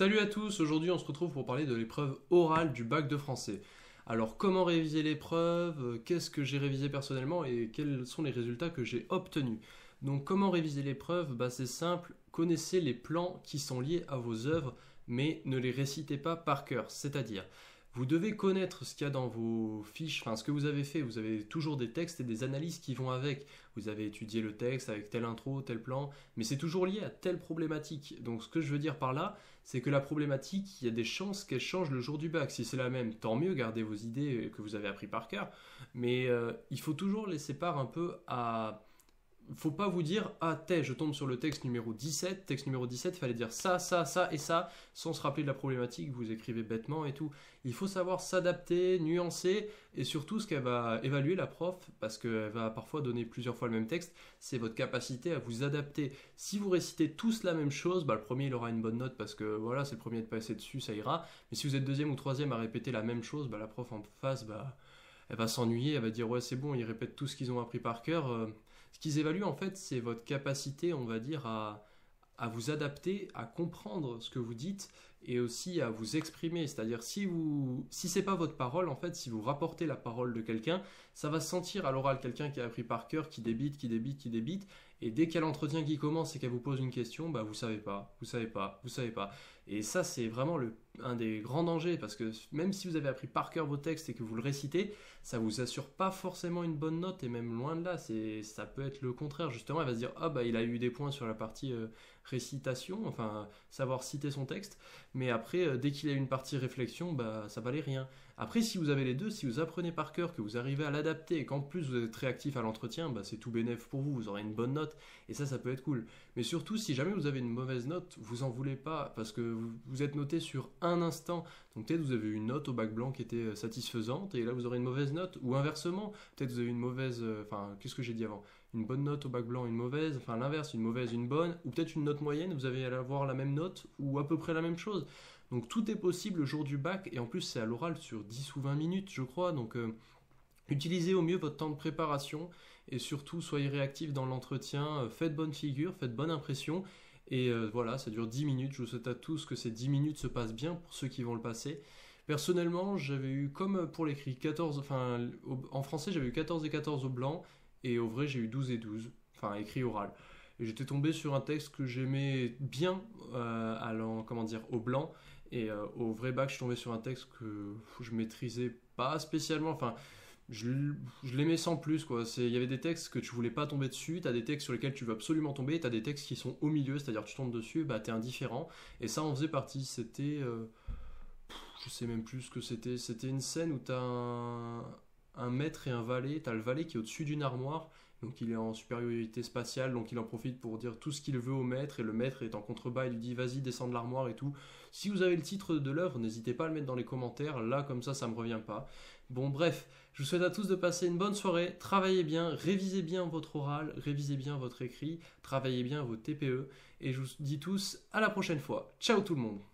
Salut à tous, aujourd'hui on se retrouve pour parler de l'épreuve orale du bac de français. Alors comment réviser l'épreuve, qu'est-ce que j'ai révisé personnellement et quels sont les résultats que j'ai obtenus. Donc comment réviser l'épreuve? C'est simple, connaissez les plans qui sont liés à vos œuvres mais ne les récitez pas par cœur, c'est-à-dire vous devez connaître ce qu'il y a dans vos fiches, enfin ce que vous avez fait, vous avez toujours des textes et des analyses qui vont avec. Vous avez étudié le texte avec telle intro, tel plan, mais c'est toujours lié à telle problématique. Donc ce que je veux dire par là, c'est que la problématique, il y a des chances qu'elle change le jour du bac. Si c'est la même, tant mieux, gardez vos idées que vous avez appris par cœur, mais il faut toujours laisser part un peu à... Faut pas vous dire, ah, je tombe sur le texte numéro 17, il fallait dire ça, ça, ça et ça, sans se rappeler de la problématique, vous écrivez bêtement et tout. Il faut savoir s'adapter, nuancer, et surtout ce qu'elle va évaluer la prof, parce qu'elle va parfois donner plusieurs fois le même texte, c'est votre capacité à vous adapter. Si vous récitez tous la même chose, le premier il aura une bonne note parce que voilà, c'est le premier de passer dessus, ça ira. Mais si vous êtes deuxième ou troisième à répéter la même chose, la prof en face, elle va s'ennuyer, elle va dire ouais c'est bon, ils répètent tout ce qu'ils ont appris par cœur. Ce qu'ils évaluent en fait, c'est votre capacité, on va dire, à vous adapter, à comprendre ce que vous dites et aussi à vous exprimer. C'est-à-dire si c'est pas votre parole, en fait, si vous rapportez la parole de quelqu'un, ça va se sentir à l'oral quelqu'un qui a appris par cœur, qui débite, qui débite, qui débite. Et dès qu'il y a l'entretien qui commence et qu'elle vous pose une question, vous savez pas, vous savez pas, vous savez pas. Et ça, c'est vraiment un des grands dangers parce que même si vous avez appris par cœur vos textes et que vous le récitez, ça vous assure pas forcément une bonne note et même loin de là, ça peut être le contraire. Justement, elle va se dire il a eu des points sur la partie récitation, enfin savoir citer son texte, mais après dès qu'il y a une partie réflexion, ça valait rien. Après, si vous avez les deux, si vous apprenez par cœur, que vous arrivez à l'adapter et qu'en plus vous êtes réactif à l'entretien, c'est tout bénef pour vous, vous aurez une bonne note et ça peut être cool. Mais surtout, si jamais vous avez une mauvaise note, vous en voulez pas parce que vous êtes noté sur un instant. Donc peut-être vous avez eu une note au bac blanc qui était satisfaisante et là vous aurez une mauvaise note, ou inversement, peut-être vous avez une mauvaise, qu'est-ce que j'ai dit avant? Une bonne note au bac blanc, une mauvaise, enfin l'inverse, une mauvaise, une bonne, ou peut-être une note moyenne, vous allez avoir la même note ou à peu près la même chose. Donc tout est possible le jour du bac, et en plus c'est à l'oral sur 10 ou 20 minutes je crois, donc utilisez au mieux votre temps de préparation, et surtout soyez réactif dans l'entretien, faites bonne figure, faites bonne impression, et voilà, ça dure 10 minutes, je vous souhaite à tous que ces 10 minutes se passent bien pour ceux qui vont le passer. Personnellement, j'avais eu, comme pour l'écrit, 14, en français j'avais eu 14 et 14 au blanc, et au vrai j'ai eu 12 et 12, enfin écrit oral. Et j'étais tombé sur un texte que j'aimais bien au blanc, et au vrai bac je suis tombé sur un texte que je maîtrisais pas spécialement, je l'aimais sans plus quoi. Il y avait des textes que tu voulais pas tomber dessus, t'as des textes sur lesquels tu veux absolument tomber, t'as des textes qui sont au milieu, c'est-à-dire tu tombes dessus, t'es indifférent, et ça en faisait partie. C'était je sais même plus ce que c'était une scène où t'as un maître et un valet, t'as le valet qui est au-dessus d'une armoire, donc il est en supériorité spatiale, donc il en profite pour dire tout ce qu'il veut au maître, et le maître est en contrebas, il lui dit vas-y descends de l'armoire et tout. Si vous avez le titre de l'œuvre, n'hésitez pas à le mettre dans les commentaires, là comme ça me revient pas. Bon bref, je vous souhaite à tous de passer une bonne soirée, travaillez bien, révisez bien votre oral, révisez bien votre écrit, travaillez bien vos TPE, et je vous dis tous à la prochaine fois. Ciao tout le monde.